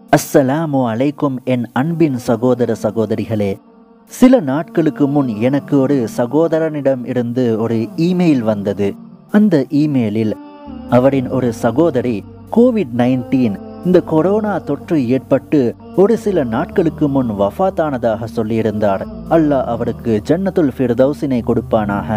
அஸ்ஸலாமு அலைக்கும் என் அன்பின் சகோதர சகோதரிகளே. சில நாட்களுக்கு முன் எனக்கு ஒரு சகோதரனிடம் இருந்து ஒரு இமெயில் வந்தது. அந்த இமெயிலில் அவரின் ஒரு சகோதரி கோவிட்-19 இந்த கொரோனா தொற்று ஏற்பட்டு ஒரு சில நாட்களுக்கு முன் வஃபாத்தானதாக சொல்லியிருந்தார். அல்லாஹ் அவருக்கு ஜன்னத்துல் ஃபிர்தௌஸினை கொடுப்பானாக.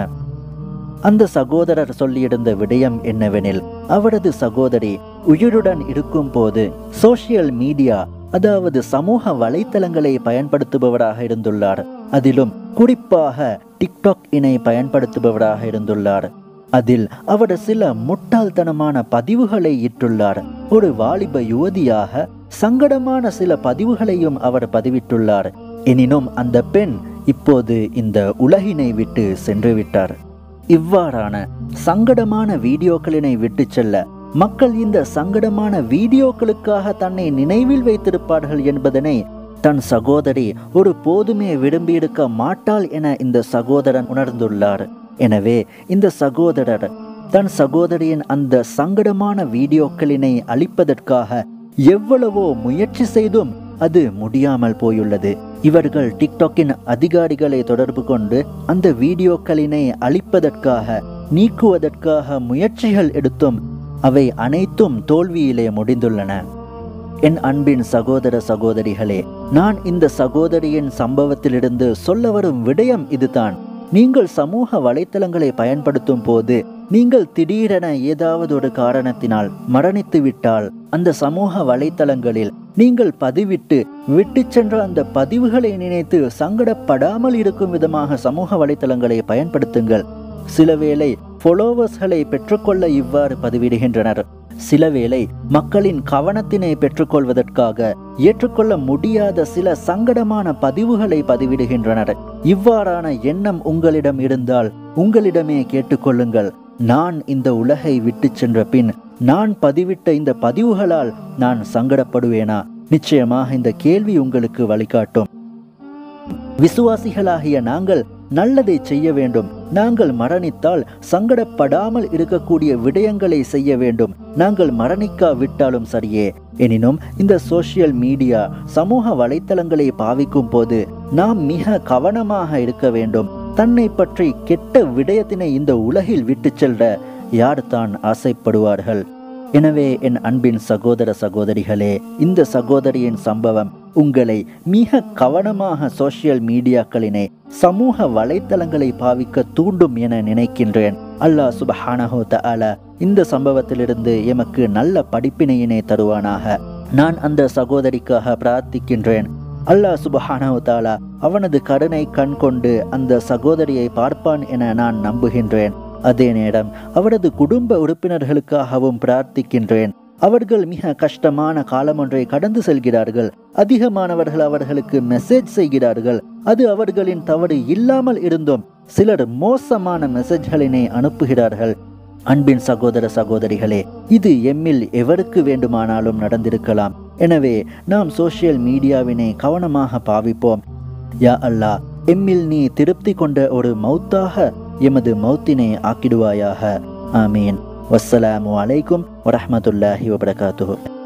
அந்த சகோதரர் சொல்லியிருந்த விடயம் என்னவெனில், அவரது சகோதரி உயிருடன் இருக்கும் போது சோசியல் மீடியா, அதாவது சமூக வலைத்தளங்களை பயன்படுத்துபவராக இருந்துள்ளார். அதிலும் குறிப்பாக டிக்டாக் இனை பயன்படுத்துபவராக இருந்துள்ளார். அதில் அவர் சில முட்டாள்தனமான பதிவுகளை இட்டுள்ளார். ஒரு வாலிப யுவதியாக சங்கடமான சில பதிவுகளையும் அவர் பதிவிட்டுள்ளார். எனினும் அந்த பெண் இப்போது இந்த உலகினை விட்டு சென்று விட்டார். இவ்வாறான சங்கடமான வீடியோக்களினை விட்டு செல்ல மக்கள் இந்த சங்கடமான வீடியோக்களுக்காக தன்னை நினைவில் வைத்திருப்பார்கள் என்பதனை தன் சகோதரி ஒரு போதுமே விரும்பியிருக்க மாட்டாள் என இந்த சகோதரன் உணர்ந்துள்ளார். எனவே இந்த சகோதரர் தன் சகோதரியின் அந்த சங்கடமான வீடியோக்களினை அழிப்பதற்காக எவ்வளவோ முயற்சி செய்தும் அது முடியாமல் போயுள்ளது. இவர்கள் டிக்டாக்கின் அதிகாரிகளை தொடர்பு கொண்டு அந்த வீடியோக்களினை அழிப்பதற்காக, நீக்குவதற்காக முயற்சிகள் எடுத்தும் அவை அனைத்தும் தோல்வியிலே முடிந்துள்ளன. என் அன்பின் சகோதர சகோதரிகளே, நான் இந்த சகோதரியின் சம்பவத்திலிருந்து சொல்ல வரும் விடயம் இதுதான். நீங்கள் சமூக வலைத்தளங்களை பயன்படுத்தும் போது நீங்கள் திடீரென ஏதாவது ஒரு காரணத்தினால் மரணித்து விட்டால், அந்த சமூக வலைத்தளங்களில் நீங்கள் பதிவிட்டு விட்டு சென்ற அந்த பதிவுகளை நினைத்து சங்கடப்படாமல் இருக்கும் விதமாக சமூக வலைத்தளங்களை பயன்படுத்துங்கள். சிலவேளை ஃபாலோவர்ஸ்களை பெற்றுக்கொள்ள இவ்வாறு பதிவிடுகின்றனர். சிலவேளை மக்களின் கவனத்தினை பெற்றுக்கொள்வதற்காக ஏற்றுக்கொள்ள முடியாத சில சங்கடமான பதிவுகளை பதிவிடுகின்றனர். இவ்வாறான எண்ணம் உங்களிடம் இருந்தால் உங்களிடமே கேட்டுக்கொள்ளுங்கள். நான் இந்த உலகை விட்டு சென்ற பின் நான் பதிவிட்ட இந்த பதிவுகளால் நான் சங்கடப்படுவேனா? நிச்சயமாக இந்த கேள்வி உங்களுக்கு வழிகாட்டும். விசுவாசிகளாகிய நாங்கள் நல்லதை செய்ய வேண்டும். நாங்கள் மரணித்தால் சங்கடப்படாமல் இருக்கக்கூடிய விடயங்களை செய்ய வேண்டும். நாங்கள் மரணிக்காவிட்டாலும் சரியே. எனினும் இந்த சோசியல் மீடியா, சமூக வலைத்தளங்களை பாவிக்கும் போது நாம் மிக கவனமாக இருக்க வேண்டும். தன்னை பற்றி கெட்ட விடயத்தினை இந்த உலகில் விட்டு செல்ல யார் தான் ஆசைப்படுவார்கள்? எனவே என் அன்பின் சகோதர சகோதரிகளே, இந்த சகோதரியின் சம்பவம் உங்களை மிக கவனமாக சோசியல் மீடியாக்களினை, சமூக வலைத்தளங்களை பாவிக்க தூண்டும் என நினைக்கின்றேன். அல்லாஹ் சுப்ஹானஹு வ தஆலா இந்த சம்பவத்திலிருந்து எமக்கு நல்ல படிப்பினையினை தருவானாக. நான் அந்த சகோதரிக்காக பிரார்த்திக்கின்றேன். அல்லாஹ் சுப்ஹானஹு வ தஆலா அவனது கருணை கண் கொண்டு அந்த சகோதரியை பார்ப்பான் என நான் நம்புகின்றேன். அதே நேரம் அவரது குடும்ப உறுப்பினர்களுக்காகவும் பிரார்த்திக்கின்றேன். அவர்கள் மிக கஷ்டமான காலம் ஒன்றை கடந்து செல்கிறார்கள். அதிகமானவர்கள் அவர்களுக்கு மெசேஜ் செய்கிறார்கள். அது அவர்களின் தவறு இல்லாமல் இருந்தும் சிலர் மோசமான மெசேஜ்களினை அனுப்புகிறார்கள். அன்பின் சகோதர சகோதரிகளே, இது எம்மில் எவருக்கு வேண்டுமானாலும் நடந்திருக்கலாம். எனவே நாம் சோசியல் மீடியாவினை கவனமாக பாவிப்போம். யா அல்லாஹ், எம்மில் நீ திருப்தி கொண்ட ஒரு மௌத்தாக எமது மௌத்தினை ஆக்கிடுவாயாக. ஆமீன். வஸ்ஸலாமு அலைக்கும் வரஹ்மத்துல்லாஹி வபரகாத்துஹு.